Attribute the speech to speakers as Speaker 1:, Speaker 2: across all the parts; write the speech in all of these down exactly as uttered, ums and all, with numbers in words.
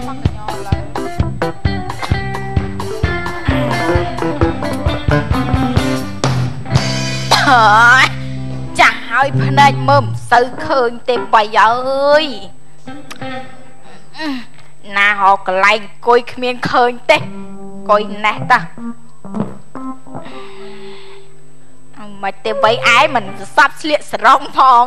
Speaker 1: ចាស់ហើយភ្នែកមើលមិនសូវឃើញទេបាយអើយណាហៅកន្លែងអង្គុយគ្មានឃើញទេអង្គុយណេះតាមិនទេបីឯងមិនសັບស្លៀកស្រងផង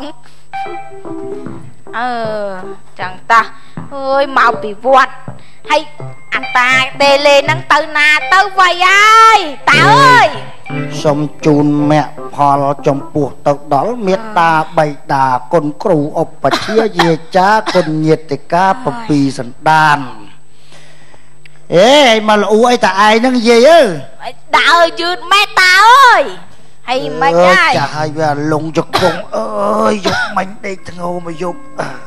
Speaker 1: អឺចឹងតាអើយមកពីវត្តហើយអាតាតេលេហ្នឹងទៅណាទៅវៃអើយតាអើយ
Speaker 2: សូមជូនមគ្គផលចំពោះទៅដល់មេត្តាបិតាគុណគ្រូឧបជាយាចាគុណញាតិកាពពីសន្តានអេមកលូអីតាឯងហ្នឹងយាយអើ
Speaker 1: ដើរយឺតម៉ែតាអើយហើយមិនហើយ
Speaker 2: ចាស់ហើយវាលងជង្គង់អើយយកមាញ់ដេកធ្ងោមកយប់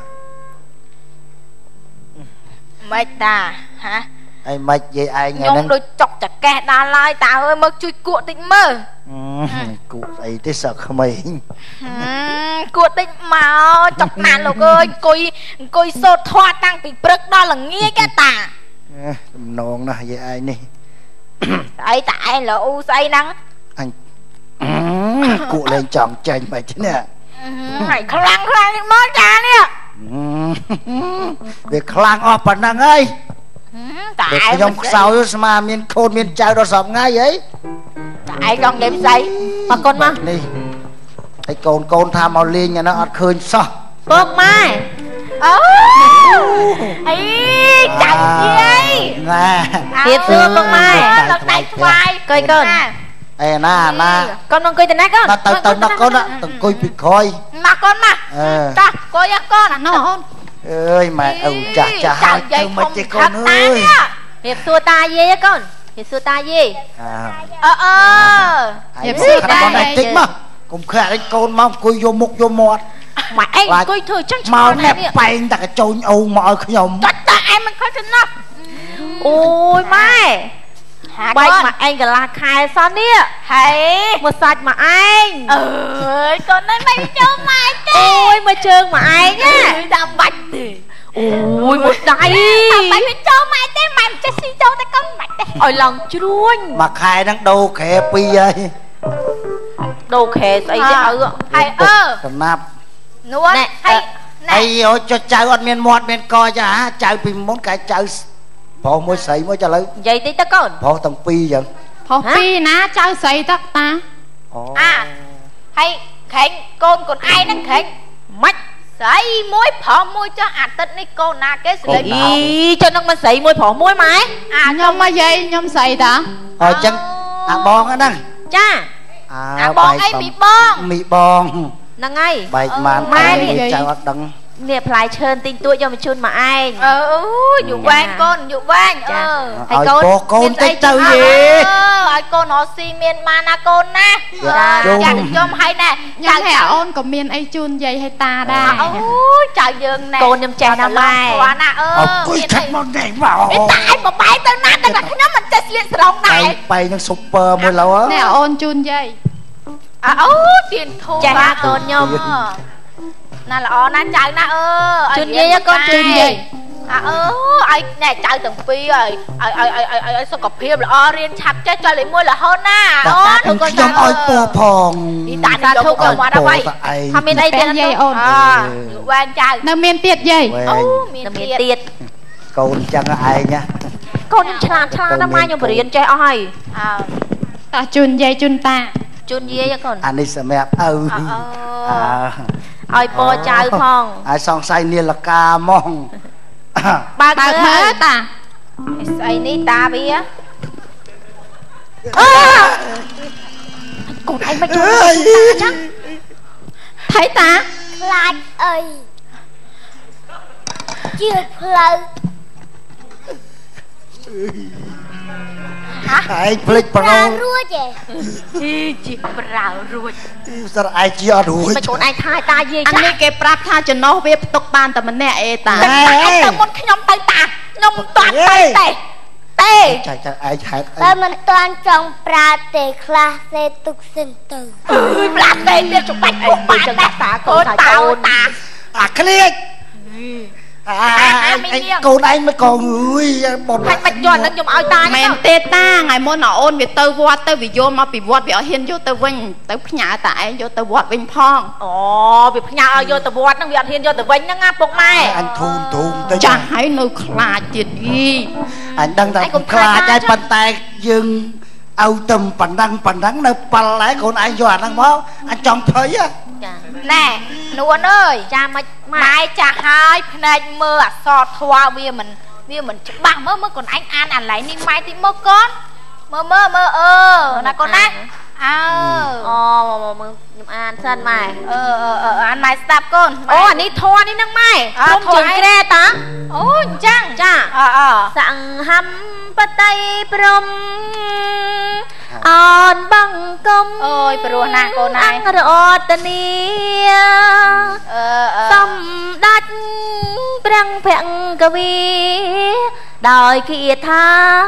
Speaker 1: មិនតាហ៎
Speaker 2: ហើយមិនយាយឯង
Speaker 1: ហ្នឹងខ្ញុំដូចចុកចកេះដល់ហើយតាអើយមកជួយគក់តិចមើល
Speaker 2: គក់ស្អីទេសឹកក្មេង
Speaker 1: គក់តិចមកចុកណាលោកអើយអង្គុយអង្គុយសូត្រធម៌តាំងពីព្រឹកដល់ល្ងាចគេតា
Speaker 2: ដំណងណាស់យាយឯងនេះ
Speaker 1: ស្អីតាឯងលោស្អីហ្នឹង
Speaker 2: អញគក់លេងចង់ចាញ់មិនទេនេះ
Speaker 1: ហើយខ្លាំងខ្លាំងនេះមកចានេះ
Speaker 2: វាខ្លាំងអស់ប៉ុណ្ណឹងហើយតែខ្ញុំខ្សោយស្មាមានខូនមានចៅដល់សពថ្ងៃអី
Speaker 1: តែឯងចង់និយាយផ្សេងបើកូនមក
Speaker 2: នេះហើយកូនកូនថាមកលេងអានោះអត់ឃើញសោះ
Speaker 1: ពុកម៉ែអូអីចាំយាយ
Speaker 2: ណា
Speaker 1: ទៀតសួរពុកម៉ែដល់ដៃស្វាយកូនកូន
Speaker 2: អេណាណា
Speaker 1: កូនមកអង្គុយទៅណាកូន
Speaker 2: ទៅទៅណាកូនទៅអង្គុយពីក្រោយ
Speaker 1: មកកូនមកតាអង្គុយកូនណោះអូន
Speaker 2: អើយម៉ែឪចាស់ចាស់ហើយទៅមកទេកូនអើយ
Speaker 1: រៀបសួរតាយាយកូនរៀបសួរតាយាយអឺអឺ
Speaker 2: រៀបសួរតាយាយតិចមកកុំខ្លាចកូនមកអង្គុយយកមុខយកមាត់
Speaker 1: ម៉ែឯងអង្គុយធ្វើចឹងឆ្
Speaker 2: មកណែបែងតែកញ្ចូញអូមកឲ្យខ្ញុំ
Speaker 1: តាតាឯងមិនខុសចំណោះអូយម៉ែបែកមកឯងកន្លះខែសោះនេះហើយមកសាច់មកឯងអើយកូននេះមិនចូលម៉ែទេអូយមកជើងមកឯងណាដាក់បាច់ទេអូយមកដៃដាក់បាច់មិនចូលម៉ែទេម៉ែមិនចេះស៊ីចូលតែកូនមិនទេឲ្យឡងជ្រួញ
Speaker 2: មួយខែហ្នឹងដូរខែពីរហើយ
Speaker 1: ដូរខែស្អីទេឪហើយអឺ
Speaker 2: សំណាប់
Speaker 1: នួនហើយ
Speaker 2: អីអូចុះចៅអត់មានមាត់មានកចាចៅពីមុនកែចៅប្រុសមួយស្រីមួយចាឥឡូវ
Speaker 1: និយាយតិចទៅកូន
Speaker 2: ប្រុសទាំងពីរចឹង
Speaker 1: ប្រុសពីរណាចៅស្រីតតាអូអាហើយខេងកូនកូនឯងហ្នឹងខេងមិនស្រីមួយប្រុសមួយចុះអាទិត្យនេះកូនណាគេស្លេកអីចុះនឹងមិនស្រីមួយប្រុសមួយម៉ែអាខ្ញុំមកយាយខ្ញុំស្រីតា
Speaker 2: អញ្ចឹងអាបងហ្នឹង
Speaker 1: ចាអាបងអីមីបង
Speaker 2: មីបង
Speaker 1: ហ្នឹងហើយ
Speaker 2: បែកម៉ានម៉ែនេះចៅអត់ដឹង
Speaker 1: នេះផ្លែឈើទិញទួចយកមកជូនមកឯងអឺយូរវែងកូនយូរវែងអឺ
Speaker 2: ហើយកូនកូនតិចទៅយេ
Speaker 1: ឲ្យកូនរស់ស៊ីមានបានណាកូនណាចាចាខ្ញុំឲ្យណែ
Speaker 3: ចៅអូនក៏មានអីជូនយាយឲ្យតាដែរ
Speaker 1: អូចៅយើងណែកូនខ្ញុំចេះណាស់ម៉ែ
Speaker 2: គាត់ណាអើអើយខាត់មកណែមក
Speaker 1: តែឯងបបែកទៅណាតែខ្ញុំមិនចេះស្លៀកស្រងដែរ
Speaker 2: បែកនឹងស៊ុបពើមួយឡូវ
Speaker 3: ណែអូនជូនយាយ
Speaker 1: អូទៀនធូចេះណាកូនខ្ញុំណាល្អណាចៅណាអើ
Speaker 3: ជូនយាយកូនជូនយាយ
Speaker 1: អើអើឲ្យណែចៅទាំងពីរឲ្យឲ្យឲ្យឲ្យឲ្យសុខភាពល្អរៀនឆាប់ចេះចុះលេខមួយរហូតណា
Speaker 2: អូនខ្ញុំឲ្យពូផង
Speaker 1: នេះតានេះយកកូនមកដល់ហើយថាមានអីទៀត
Speaker 3: យាយអូន
Speaker 1: វែងចៅ
Speaker 3: នៅមានទៀតយាយ
Speaker 1: អូមានទៀត
Speaker 2: កូនចឹងឯងណា
Speaker 1: កូនខ្ញុំឆ្លាតឆ្លាតណាស់ម៉ែខ្ញុំបរៀនចេះអស់ហើយអើ
Speaker 3: តាជូនយាយជូនតា
Speaker 1: ជូនយាយកូន
Speaker 2: អានេះសម្រាប់ឪអើ
Speaker 1: ឲ្យពរចៅផង
Speaker 2: ឲ្យសង្ស័យនាឡកាហ្មង
Speaker 1: បើកមើលតាស្អីនេះតាវាអើកូនឯងមិនជួយតាចឹងថៃតាខ្លាចអីជឿផ្លូវ
Speaker 2: ឯងភ្លេចប្រោ
Speaker 1: រួចហេជីប្រៅរួច
Speaker 2: សរឯងជីអត់រួច
Speaker 1: មិនកូនឯងថាតាយាយ
Speaker 3: ចាអានេះគេប្រាប់ថាចំណោះវាផ្ទុកបានតែម្នាក់អេតា
Speaker 1: តែទៅមុនខ្ញុំទៅតាខ្ញុំមិនតាន់ទៅទេទេ
Speaker 2: ចាចាឯងហេតុអី
Speaker 1: តែមិនតាន់ចង់ប្រើទេខ្លះទេទុកសិនទៅអើយប្រាទេទៀតច្បាច់ពុកបាក់តែតាកូនតាតា
Speaker 2: អាក្លៀក cô này mới còn người một
Speaker 1: hai bạch tròn đang dùng áo tai
Speaker 3: mẹ tê ta ngày môn nó ôn về tơ vót tơ vì vô mà bị vót bị ở hiên vô tơ vinh tơ nhà tại vô tơ vót vinh phong
Speaker 1: ồ bị nhà vô tơ vót đang bị ở hiên vô tơ vinh nó ngáp bụng mai
Speaker 2: anh thun thun tới
Speaker 3: chả hãy nơi khla chết gì
Speaker 2: anh đang đang khla trái bàn tay dừng âu tầm phần đăng phần đắng nơi phần lái con anh dọa đang máu anh trông thấy á
Speaker 1: nè nuôn ơi cha mai mai cha hai này mưa sọt hoa bia mình bia mình bằng mơ mơ còn anh ăn ăn lại đi mai thì mơ con mơ mơ mơ ơ là con đấy ờ ồ mơ ăn sân mày ờ ờ ờ ăn mày stop con ô anh đi thua đi năng mày không chừng cái đe ta ôi chăng cha ờ ờสั่ง hâm bắt tay prom on băng công ôi pro na cô này ăn rọt nia xong đắt prang phèn cà vi đòi kia tha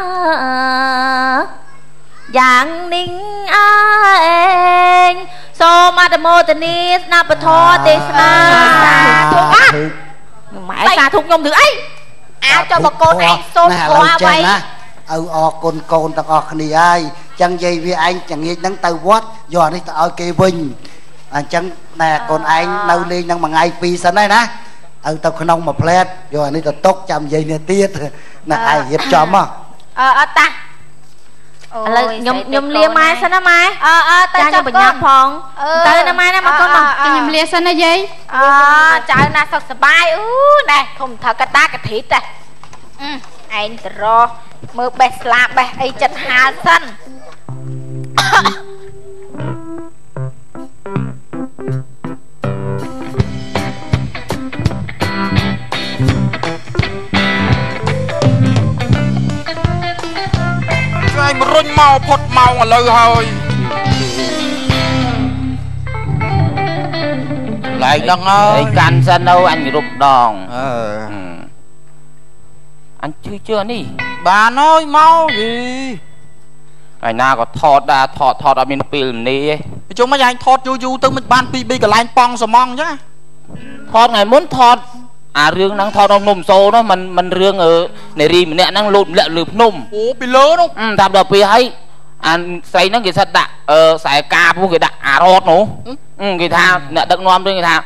Speaker 1: dạng ninh anh so ma đam mô tên ni na bờ thọ tê sa thuộc á mẹ sa thuộc nhung thứ ấy à cho một con anh xôn qua vậy
Speaker 2: ở o con con tao o khani ai chẳng dây vì anh chẳng nghe nắng tàu vót giờ đi tao kê vinh anh chẳng nè con anh nâu lên năng mà ngày pi sân này nè ở tao không mà plét giờ đi tao tốt chăm dây nè tiết nè ai hiệp chấm à
Speaker 1: ờ ta nhom nhom lia mai sao nó mai ờ ờ ta cho con phong tới nó mai nó mà con mà
Speaker 3: nhom lia sao nó dây
Speaker 1: ờ trời na sọc sbai ú này không thật cái ta cái thịt này anh rò mơ bè slap bè ấy chân hà sân
Speaker 4: anh run mau phật mau mà lời hơi lại đằng ơi
Speaker 5: can sân đâu anh rụp đòn
Speaker 4: ờ
Speaker 5: anh chưa chưa đi
Speaker 4: bà nói mau gì
Speaker 5: ngày nào có thọt à thọt thọt ở bên pin này
Speaker 4: chúng mấy anh thọt du du từ mình ban pi pi cả line pong sờ mong chứ
Speaker 5: thọt ngày muốn thọt à riêng năng thọt ông nôm xô đó mình mình riêng ở này ri mình nè năng lụt lẹ lụp nôm
Speaker 4: ủa pi lớn không
Speaker 5: ừ thằng đầu pi hay anh xây nó cái sắt đạ ờ xài cà phu cái đạ à thọt nữa ừ cái thằng nè đặng nomด้วยcái thằng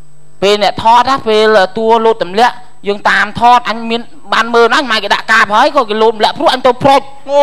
Speaker 5: pi nè thọt á pi là tua lụt tầm lẹ dương tam thọt anh miên ban mơ nó anh mày cái đạ cà phải có cái lụm lẹ phu anh tôi pro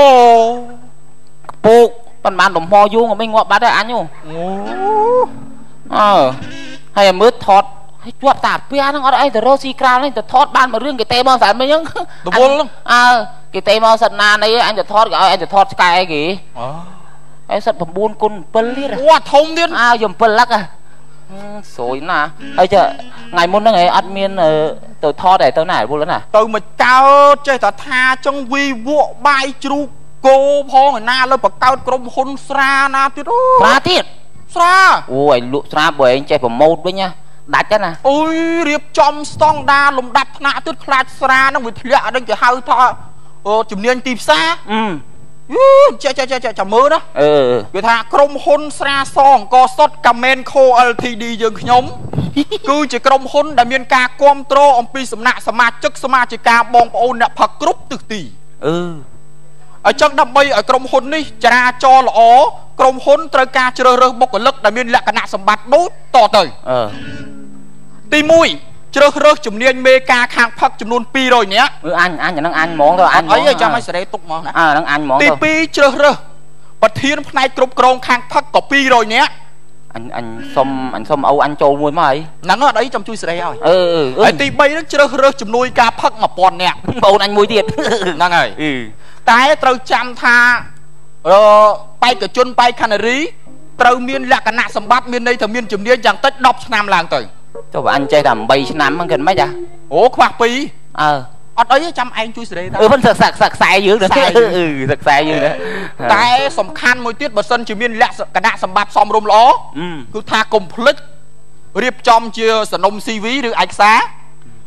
Speaker 4: ô
Speaker 5: ปูปันบานหลงมอยุ่งไม่งอบัดได้อันอยู่เออให้มืดทอดให้จวบตาเปียนั่งอะไรแต่โรซีกรานี่แต่ทอดบ้านมาเรื่องกี่เตมอสันไม่ยัง
Speaker 4: ตัวบนลง
Speaker 5: เออกี่เตมอสันนานนี่อันจะทอดก็อันจะทอดสกายกี่ไอ้สัตว์ผมบุญคุณเปิลลี่อะ
Speaker 4: ว้าทงเดียน
Speaker 5: อ้าวยมเปิลลักอะสวยนะไอ้เจ้าไงมุนนั่งไงอัดเมียนเออตัวทอดไหนตัวไหนบุญแล้วน่ะ
Speaker 4: ตัวมันเจ้าใจแต่ทาจังวีวัวใบจูโกพองหน้าเลยปากเก้ากรมคนสรานาติโร่
Speaker 5: สราติด
Speaker 4: สรา
Speaker 5: โอ้ยลุสราบ่อยใจผมโมดด้วยเนี่ยดัดจ้ะนะ
Speaker 4: โอ้ยเรียบจอมสตองดาลมดับหน้าติดคลาดสรานั่งวิทยาดังจะหาท่อโอ้จุ่มเนียนตีซ่าอืมเจ๊เจ๊เจ๊เจ๊จับมือนะเออเวทากรมคนสราซองกอสดกัมเมนโคเอลทีดียังขยมคือจะกรมคนดำเนินการควมโตรอมปีสำนักสมาชิกสมาชิกาบองปอนเนี่ยผักกรุบตึกตีเออไอ้จังดับใบไอ้กรมหุ่นนี่จราจรอ๋อกรมหุ่นตระการเจริญบกลึกดำเนินหลักขณะสมบัติดูต่อเตยตีมุ้ยเจริญเรื่องจุ่มเนียนเมกาคางพักจำนวนปีเลยเนี้ย
Speaker 5: เอออันอันอย่างนั้นอันมองตัวอัน
Speaker 4: ไอ้จะไม่แสดงตุกมองนะ
Speaker 5: อ่านั่งอันมอง
Speaker 4: ตีปีเจริญเรื่องปฏิทินในกรมกรองคางพักต่อปีเลยเนี้ย
Speaker 5: อันอันส้มอันส้มเอาอันโจมวยมาไอ้
Speaker 4: นั่นก็ได้จำช่วยแสดงเอา
Speaker 5: เออ
Speaker 4: ไอ้ตีใบนั่นเจริญเรื่องจุ่มนุยกาพักมาปอนเนี่ย
Speaker 5: โบนอันมวยเดียด
Speaker 4: นั่งไงแต่เราจำท่าเออไปกับจนไปคานารีเราเมียนหลักขณะสมบัติเมียนในถ้าเมียนจุ่มเนียนอย่างตัดดอกชนามลางเตย
Speaker 5: เจ้าว่าอันใจดำใบชนามมันเกินไหมจ๊ะ
Speaker 4: โอ้ขวากปี
Speaker 5: เออ
Speaker 4: อัดไอ้จำไอ้ช่วยแสดง
Speaker 5: เออมันสักสักสักสายยืดเลยเออสักสายยืดเลย
Speaker 4: แต่สำคัญมวยเตี้ยบสันจุ่มเนียนหลักขณะสมบัติซ้อมรวมล้อคือท่ากลมพลึกเรียบจอมเชื่อสนมซีวีหรือไอ้ซา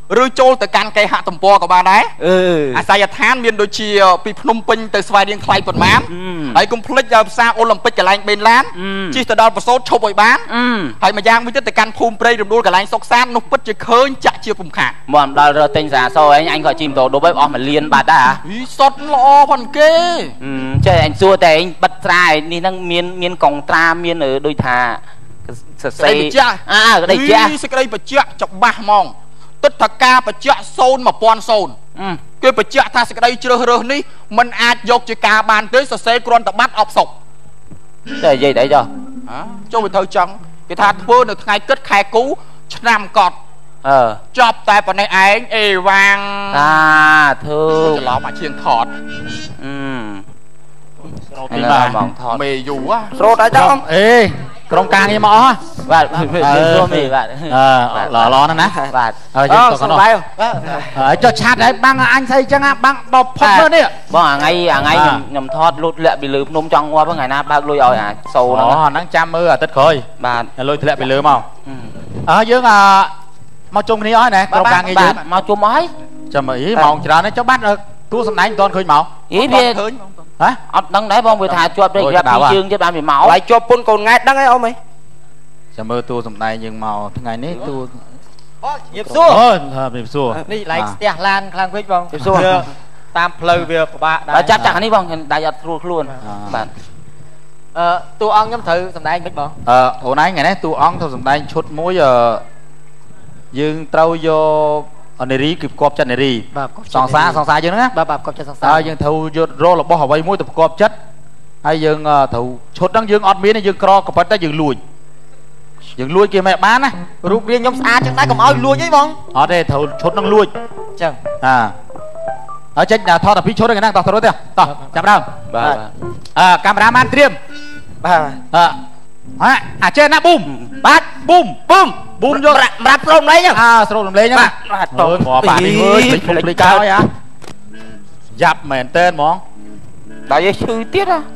Speaker 4: ឬចូលទៅកាន់គេហទំព័រក៏បានដែរអាស័យដ្ឋានមានដូចជាពីភ្នំពេញទៅស្វាយរៀងថ្លៃប៉ុន្មានហើយកុំភ្លេចដល់ផ្សារអូឡ িম্প ិកកន្លែងបេនឡានជិះទៅដល់ប្រសូតឈប់ឲ្យបានហើយម្យ៉ាងវិញទៀតទៅកាន់ភូមិព្រៃរំដួលកន្លែងសុកសាននោះពិតជាឃើញចាក់ជាពុំខាត
Speaker 5: មកដល់រត់ទិញសាសអញអញក៏ជិះម៉ូតូដប់ឲ្យអស់មួយលានបាត់ដែរហ៎
Speaker 4: សុតល្អប៉ុនគេ
Speaker 5: ចេះអញសួរតែអញបិទត្រានេះហ្នឹងមានមានកងត្រាមានដូចថាសរសេរអើក្តីចាស់
Speaker 4: សេចក្តីបញ្ជាក់ច្បាស់ហ្មងទិដ្ឋាការបញ្ជាក់ศูนย์ một nghìnศูนย์គេបញ្ជាក់ថាសេចក្តីជ្រើសរើសនេះมันអាចយកជាការបានទេសរសេរគ្រាន់តែបាត់អបសុក
Speaker 5: តែនិយាយតែចុះ
Speaker 4: ចូលទៅត្រូវចឹងគេថាធ្វើនៅថ្ងៃគិតខែគូឆ្នាំកត់
Speaker 5: អឺ
Speaker 4: ចប់តែប៉ុណ្ណេះឯងអេវ៉ាង
Speaker 5: តាធ្វើ
Speaker 4: ច្រឡំអាជាងថត
Speaker 5: អឺ
Speaker 4: ស្រោតទីមកថតមេយូ
Speaker 2: ស្រោតអីចឹងអេក្រុមការងារមកអស់
Speaker 5: បាទព្រមនេះបាទ
Speaker 2: អឺល្អៗណាស់ណា
Speaker 5: បាទ
Speaker 2: ហើយយើងទៅកណ្ដោហើយចុះឆាតហើយបាំងអញស្អីចឹងបាំងបផុតមើលនេះ
Speaker 5: បងអាថ្ងៃអាថ្ងៃខ្ញុំខ្ញុំថតលូតលាក់ពីលើភ្នំចង់ងាប់ថ្ងៃណាបើកលុយឲ្យអាសូហ្នឹង
Speaker 2: អូហ្នឹងចាំមើលអាទិត្យក្រោយ
Speaker 5: បាទ
Speaker 2: លុយធ្លាក់ពីលើមកអើយើងមកជុំគ្នាអស់ណាក្រុមការងារយើង
Speaker 5: មកជុំអស់ហើយ
Speaker 2: ចាំអីម៉ោងច្រើនចុះបាត់តួសម្ដែងមិនទាន់ឃើញមក
Speaker 5: អីវាឃើញហ៎អត់ដឹងដែរបងវាថាជាប់រេក្រាបពីជើងទៀតបានវាមក
Speaker 2: ហើយជាប់ពុនកូនង៉ែតដឹងហើយអ៊ំអីចាំមើលតួសម្ដែងយើងមកថ្ងៃនេះតួ
Speaker 6: បងញៀបសួរ
Speaker 2: អូញៀបសួរ
Speaker 6: នេះឡែកស្ទះឡានខ្លាំងពេកបង
Speaker 5: ញៀបសួរ
Speaker 6: តាមផ្លូវវាពិបាក
Speaker 5: ដែរចាប់ចាក់នេះបងដៃអត់ស្រួលខ្លួនបាទ
Speaker 6: អឺតួអង្គខ្ញុំត្រូវសម្ដែងមិនបង
Speaker 2: អឺអូនឯងថ្ងៃនេះតួអង្គត្រូវសម្ដែងឈុតមួយអឺយើងត្រូវយកអនារីគឺប្រកបចិត្តនារីសង្សារសង្សារយើងហ្នឹងណា
Speaker 6: បាទបាទប្រកបចិត្តសង្សារ
Speaker 2: ហើយយើងត្រូវយករករបស់អ្វីមួយទៅប្រកបចិត្តហើយយើងត្រូវឈុតហ្នឹងយើងអត់មានយើងក្រក៏ប៉ុន្តែយើងលួចយើងលួចគេមិនបានណា
Speaker 6: រូបរាងខ្ញុំស្អាតចឹងដែរកុំឲ្យលួចអីបង
Speaker 2: អត់ទេត្រូវឈុតហ្នឹងលួច
Speaker 6: ចឹង
Speaker 2: អាហើយចេញថតតែពីរឈុតហ្នឹងតោះទៅរត់ទេតោះចាប់ដើម
Speaker 5: បាទ
Speaker 2: អឺកាមេរ៉ាម៉ានត្រៀម
Speaker 6: បាទ
Speaker 2: អឺហ่าអាចេះណាប៊ូមបាទប៊ូមប៊ូមប៊ូមយក
Speaker 6: សម្រាប់ស្រោមលេង
Speaker 2: អើស្រោមលេងហ្នឹងបាទតើមកបាទនេះអើយភ្លេចភ្លេចកោយអាយ៉ាប់មែនតើហ្មង
Speaker 5: ដល់យើងឈឺទៀតហ៎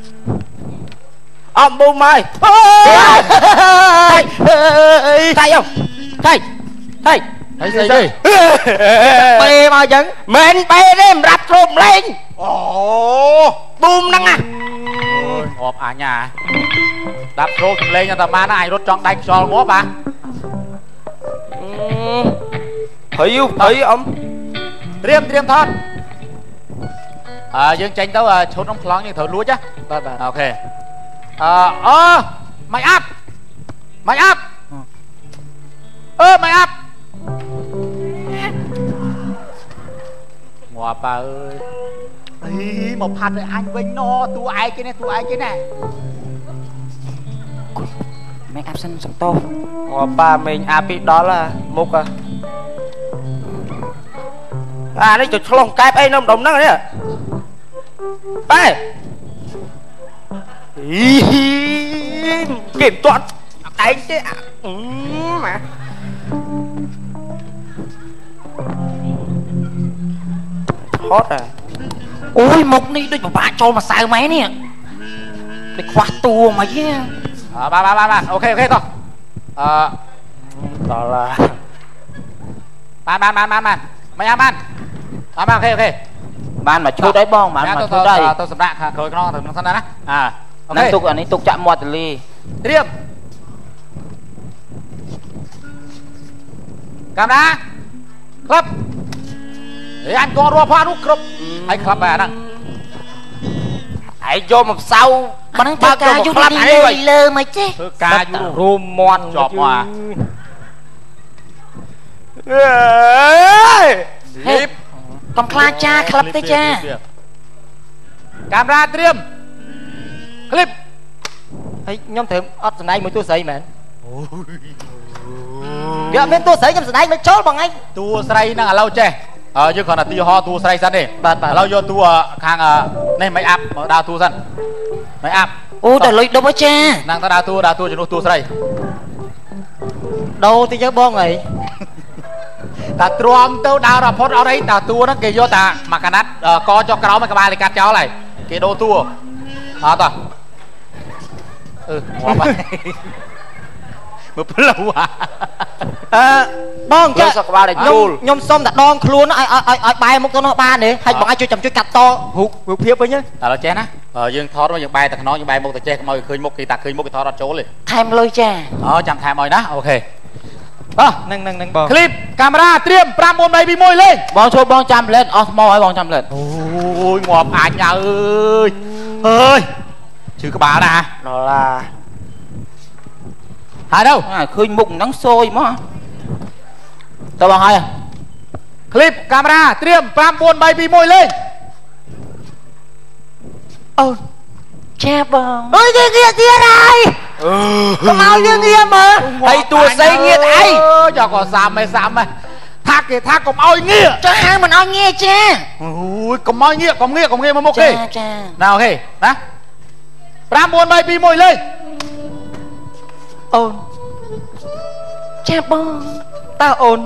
Speaker 6: អមប៊ូមហើយ
Speaker 2: អើយ
Speaker 6: ថៃអើថៃថៃ
Speaker 2: ហើយស្អីទេ
Speaker 6: ពេមកអញ្ចឹង
Speaker 2: មិនពេទេសម្រាប់ស្រោមលេង
Speaker 6: អូប៊ូមហ្នឹងណា
Speaker 2: ងាប់អញអាដាប់ចូលសំលេងតែបានណាអញរត់ចង់ដៃខ្យល់ងាប់បាទ
Speaker 6: ហើយហើយអ៊ំ
Speaker 2: ត្រៀមត្រៀមថតអើយើងចេញទៅឈុតក្នុងប្លង់យើងត្រូវលួចណា
Speaker 6: បាទបាទ
Speaker 2: អូខេអឺអឺមិនអាប់មិនអាប់អឺមិនអាប់ងាប់បើអើយអីមកផាត់ឲ្យអញវិញណតួឯងគេនេះតួឯងគេណា
Speaker 5: មេអាប់សិនសំតោ
Speaker 6: ងាប់ប៉ាមេងអាពីដល់មុខអានេះទៅឆ្លងកែបអីនៅម្ដុំហ្នឹងនេះបែអីគេមិនទាត់ឯងទេអឺម៉ាហត់អា
Speaker 5: អូយមុខនេះដូចពិបាកចូលមកសៅម៉ែនេះដូចខ្វះតួមកយេ
Speaker 2: អើបាទបាទបាទអូខេអូខេតោះអឺ
Speaker 6: ដល់ឡា
Speaker 2: បានបានបានបានបានមិនអាបានអត់បានអូខេអូខេ
Speaker 5: បានមកឈុតអីបងបានមកឈុតអី
Speaker 2: ទៅសម្រាប់ខាងក្រោយខ្នងទៅនឹងសិនណាអើ
Speaker 5: អូខេទុកអានេះទុកចាក់មាត់ទលី
Speaker 2: ត្រៀមកាមេរ៉ាក្លឹបអេអញក៏រស់ផានោះគ្រប់ហើយក្លឹបបែរហ្នឹង
Speaker 6: ឯងយកមកផ្សៅ
Speaker 5: មិនបើការយូរនេះលើលើមកចេះ
Speaker 2: ធ្វើការយូរ
Speaker 6: រួមមាត់
Speaker 2: ជាប់មក
Speaker 6: អើយ
Speaker 5: ហេបកំខ្លាចចាក្លឹបទេចា
Speaker 2: កាមេរ៉ាត្រៀមឃ្លីប
Speaker 6: ហើយខ្ញុំត្រូវអត់សម្ដែងមួយតួស្រីមែនវាអត់មានតួស្រីខ្ញុំសម្ដែងមិនចូលបងឯង
Speaker 2: តួស្រីហ្នឹងឥឡូវចេះអឺយើងគ្រាន់តែទីហោតួស្រីសិនទេ
Speaker 6: បាទបាទឥ
Speaker 2: ឡូវយកតួខាងនេះមិនអាប់មកដើរតួសិនមិនអាប់
Speaker 5: អូតែលុយដុំអីចា
Speaker 2: ហ្នឹងទៅដើរតួដើរតួជំនួសតួស្រី
Speaker 6: ដូរទៅយើបងអី
Speaker 2: តាទ្រាំទៅដើររផុតអត់អីតាតួហ្នឹងគេយកតាមកកណាត់កចុះក្រោមក្បាលគេកាត់ចោលហើយគេដូរតួអត់តោះអឺងាប់
Speaker 7: មើលផ្លូវ
Speaker 6: អឺបងចា
Speaker 4: សក្បាលតែជូល
Speaker 6: ខ្ញុំសុំតែដងខ្លួនឲ្យឲ្យឲ្យបែរមុខទៅនោះបានទេហើយបងអាចជួយចាំជួយកាត់តរូបរូបភាពវិញឥឡូវចេះណាយើងថតមកយើងបែរទៅខ្នងយើងបែរមុខទៅចេះកុំឲ្យឃើញមុខគេតាឃើញមុខគេថតអត់ចូលទេ
Speaker 1: ថែមលុយចា
Speaker 6: អូចាំថែមឲ្យណាអូខេអោះនឹងនឹងនឹងបង
Speaker 7: คลิปកាមេរ៉ាត្រៀម5 4 3 2 1លេង
Speaker 5: បងចូលបងចាំលេតអស់ថ្មឲ្យបងចាំលេត
Speaker 7: អូយងាប់អាចញ៉ៅអើយអើយជឿក្បាលណា
Speaker 4: ដុល្លារ
Speaker 7: ហើយđâu
Speaker 5: ឃើញមុខហ្នឹងសយមកតើបងហើយ
Speaker 7: คลิปកាមេរ៉ាត្រៀម5 4 3 2 1លេង
Speaker 1: អូចាបងអើយងាកទៀតហើយកុំឲ្យយើងងាកមើល
Speaker 7: ហើយតួស្អីងាកអីចុះក៏សាមឯសាមឯថាគេថាកុំឲ្យងាក
Speaker 1: ចាមិនឲ្យងាកចា
Speaker 7: អូយកុំឲ្យងាកកុំងាកកុំងាកមកមុខគេ
Speaker 1: ចាចា
Speaker 7: ណាអូខេណា5 4 3 2 1លេង
Speaker 1: អូនចាបង
Speaker 6: តើអូន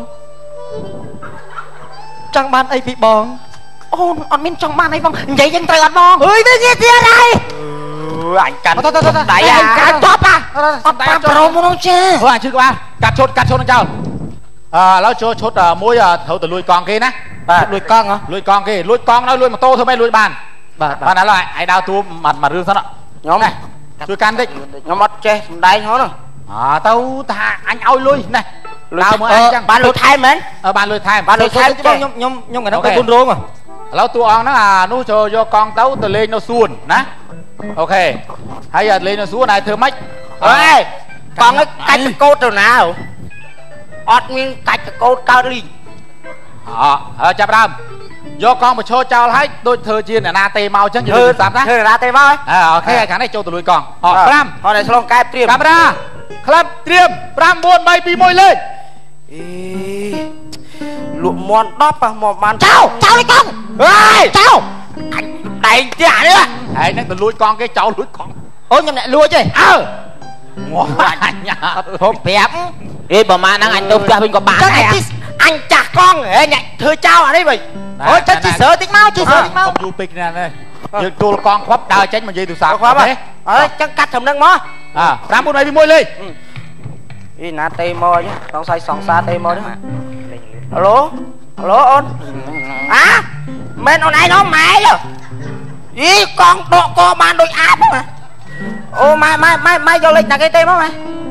Speaker 6: ចង់បានអីពីបង
Speaker 1: អូនអត់មានចង់បានអីបងនិយាយយ៉ាងត្រូវអត់បង
Speaker 6: អើយទៅទៀតទៀតហើយ
Speaker 7: អញកាន់
Speaker 1: ដៃអាកាត់តបអត់តាមប្រមនោះចា
Speaker 7: ហឺអញជឿក្បាលកាត់ឈុតកាត់ឈុតនឹងចោលអឺឥឡូវចូលឈុតមួយត្រូវទៅលួយកង់គេណា
Speaker 6: បាទលួយកង់ហ៎
Speaker 7: លួយកង់គេលួយកង់ដល់លួយម៉ូតូធ្វើម៉េចលួយបាន
Speaker 6: បាទ
Speaker 7: បាទឥឡូវឯងដើរតួមួយរឿងសិន
Speaker 4: ខ្ញុំ
Speaker 7: ជួយកាន់តិច
Speaker 4: ខ្ញុំអត់ចេះសំដែងហ្នឹង
Speaker 7: អើទៅថាអញឲ្យលុយណា
Speaker 4: ដើរមើលអញចឹងបានលុយថែមមែន
Speaker 7: អើបានលុយថែម
Speaker 4: បានលុយថែម
Speaker 6: ខ្ញុំខ្ញុំខ្ញុំកណ្ដឹងទៅបុនរងឥ
Speaker 7: ឡូវតួអង្គហ្នឹងអានោះចូលយកកង់ទៅទៅលេងនៅសួនណាអូខេហើយលេងនៅសួនហើយធ្វើម៉េច
Speaker 4: អើយកង់កាច់តកោតទៅណាអត់មានកាច់តកោតកើតលីង
Speaker 7: អើចាប់ដើមយកកង់បញ្ឈរចោលហើយដូចធ្វើជាអ្នកណាទេមកអញ្ចឹង
Speaker 4: ធ្វើសាប់ណាធ្វើអ្នកណាទេមក
Speaker 7: អើអូខេខាងនេះចូលទៅលួយកង់អ5
Speaker 4: អត់ឲ្យឆ្លងកែបត្រៀម
Speaker 7: កាមេរ៉ាក្លាប់ត្រៀម5 4 3 2 1លេង
Speaker 4: អីលក់មន់ដប់មកបាន
Speaker 1: ចោលចោលលេខកង់
Speaker 7: អើយ
Speaker 4: ចោលអញដែងទៀតនេះ
Speaker 7: ហើយនឹងទៅលួយកង់គេចោលលួយកង់
Speaker 6: អូខ្ញុំអ្នកលួចទេ
Speaker 7: អើងាប់អញ
Speaker 6: ធំប្រាប់
Speaker 5: អេប្រហែលហ្នឹងអញទៅផ្ទះវិញក៏បានដែរ
Speaker 4: អញចាស់កង់ហេអ្នកធ្វើចោលអានេះវិញ
Speaker 6: អូយចេះជីសើតិចមកជីសើតិចមក
Speaker 7: កុំយូរពេកណាស់ទេយើងទូលកង់ខ្វាប់ដើរចេញមកនិយាយទូរស័ព្ទ
Speaker 4: ខ្វាប់ហ៎អើយចឹងកាត់ត្រឹមហ្នឹងមក
Speaker 7: អើ5 4 3 2 1លេង
Speaker 4: អីណាទេមកអញ្ចឹងសង្ស័យសង្សារទេមកហ្នឹងហៅឡូហៅឡូអូនអាមែនអូនឯងនោះម៉ែយីកង់ដកកបានដូចអាប់ហ្នឹងអូម៉ែម៉ែម៉ែម៉ែយកលេខណាគេទេមកម៉ែ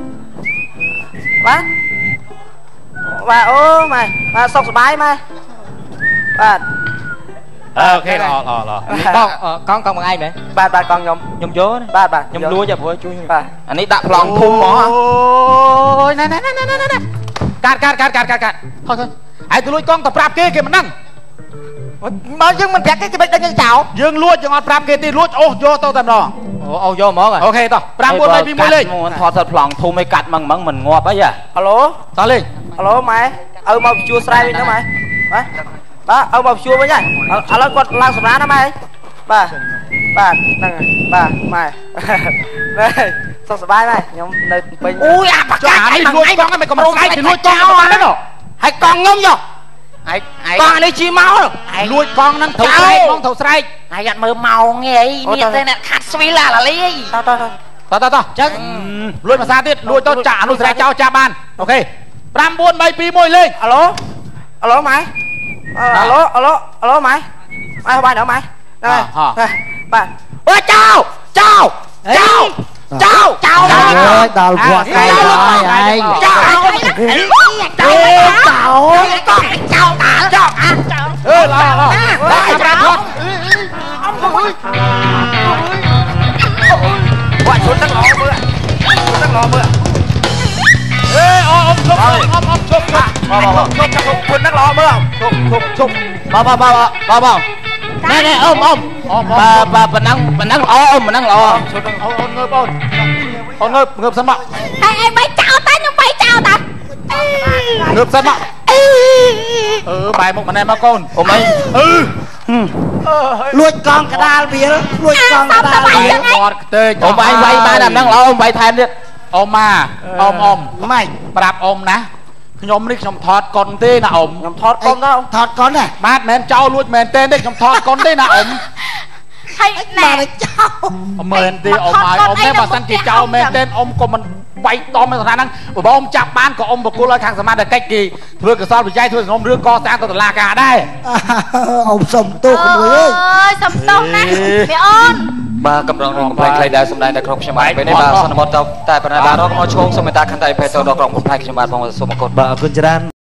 Speaker 4: បាទបាទអូម៉ែបាទសុខសប្បាយម៉ែបាទ
Speaker 7: អូខេល្អល្អល្អ
Speaker 6: បងកង់កង់មួយឯងមែន
Speaker 4: បាទបាទកង់ខ្ញុំ
Speaker 6: ខ្ញុំយក
Speaker 4: បាទបាទ
Speaker 6: ខ្ញុំលួចតែព្រោះជួយ
Speaker 4: បាទ
Speaker 5: អានេះដាក់ប្លង់ធំហ្មង
Speaker 7: អូយណែណែណែណែណែកាត់កាត់កាត់កាត់កាត់កាត់ហត់ហើយទៅលួចកង់ទៅប្រាប់គេគេមិនដឹង
Speaker 6: បើយើងមិនប្រាប់គេគេមិនដឹងយើងចោល
Speaker 7: យើងលួចយើងអត់ប្រាប់គេទេលួចអូសយកទៅតែម្ដង
Speaker 6: អូអូយកហ្មង
Speaker 7: អូខេតោះ5 4 3 2 1លេង
Speaker 5: ថតសិតប្លង់ធំឲ្យកាត់ម៉ងម៉ងមិនងាប់អីហ៎
Speaker 4: ហៅឡូ
Speaker 7: តោះលេង
Speaker 4: ហៅឡូម៉ែឪមកជួស្រែវិញទៅម៉ែបាទបាទឪមកជួវិញហើយឥឡូវគាត់ឡើងសម្រាប់ណាម៉ែបាទបាទហ្នឹងហើយបាទម៉ែសុខសប្បាយម៉ែខ្ញុំនៅពេញ
Speaker 1: អូយអាបកា
Speaker 7: អានេះលួចកង់ហ្នឹងមិនក៏មិនស្រែកទៅលួចកង់បានទេ
Speaker 4: ហើយកង់ខ្ញុំយកហើយកង់នេះជីមក
Speaker 7: លួចកង់ហ្នឹងត្រូវស្រែកហ្មងត្រូវស្រែក
Speaker 1: ហើយអត់មើលម៉ោងទេអីនេះតែអ្នកខាត់ស្វីឡាឡាលី
Speaker 4: តោះតោះ
Speaker 7: តោះតោះតោះចឹងលួចភាសាទៀតលួចទៅចាក់អនុស្រែកចោលចាប់បានអូខេ5 4 3 2 1លេង
Speaker 4: ហៅឡូហៅឡូម៉ែហៅឡូហៅឡូហៅឡូម៉ែម៉ែបាយដល់ម៉ែហ្នឹងហើយបាទអូចោចោចោចោចោ
Speaker 2: អើយដល់វត្តឯងហើយឯង
Speaker 4: ចោចោចោចោចោតាចោ
Speaker 7: អើឡឡដាក់កាមេរ៉ាថត
Speaker 4: អមអើយបាច់ឈុតទឹកល្អមើលឈុតទឹកល្អមើល
Speaker 7: អេអមជប់អមអមជប់ជប់
Speaker 4: ជប់ជប់ឈុតទឹកល្អមើល
Speaker 7: ជប់ជប់ជប់បាទបាទបាទបាទបាទ
Speaker 5: ណែណែអមអមបាទបាទប៉ណ្ណឹងប៉ណ្ណឹងល្អអមប៉ណ្ណឹងល្អ
Speaker 7: ឈុតអូនអូនងើបអូនអូនងើបងើបសិនមក
Speaker 1: ហើយឯងបីចោលតាខ្ញុំបីចោលតា
Speaker 7: ងើបសិនមកអឺបែរមុខម្នាក់មកកូន
Speaker 5: អ៊ំអី
Speaker 7: អឺ
Speaker 2: លួចកង់កដាលវាលលួចកង់កដាលវាល
Speaker 7: បត់ខ្ទេច
Speaker 5: អ៊ំវាយវាយបានតែហ្នឹងល្អអ៊ំវាយថែមទៀត
Speaker 7: អ៊ំម៉ាអ៊ំអ៊ំ
Speaker 2: ម៉េច
Speaker 7: ប្រាប់អ៊ំណាខ្ញុំនេះខ្ញុំថតកុនទេណាអ៊ំ
Speaker 4: ខ្ញុំថតកុនទៅ
Speaker 2: ថតកុនហ៎
Speaker 7: បាទមិនចោលលួចមែនទេខ្ញុំថតកុនទេណាអ៊ំ
Speaker 1: ហើយណែ
Speaker 2: ចោល
Speaker 7: មែនទេអ៊ំហើយអ៊ំនេះបើសិនជាចោលមែនទេអ៊ំក៏មិនវាយតំនៅស្ថានហ្នឹងបងចាប់បានក៏អ៊ំបកគលឲ្យខាងសមាជិកកិច្ចគេធ្វើកសលវិច័យធ្វើសំណុំរឿងកសាងទៅតុលាការដែរ
Speaker 2: អ៊ំសុំទោសក្មួយអើយ
Speaker 1: អើយសុំទោសណាមីអូន
Speaker 6: បាទកម្រងរងកំ pl ែងខ្លីដែរសម្ដែងតែក្រុមខ្ញុំបាទពេលនេះបាទសន្មតតែបណ្ដាបានរកមកឈោងសុំមេត្តាខន្តីភេទទៅដល់ក្រុមកំ pl ែងខ្ញុំបាទបងសូមអរគុណបាទអរគុណច្រើន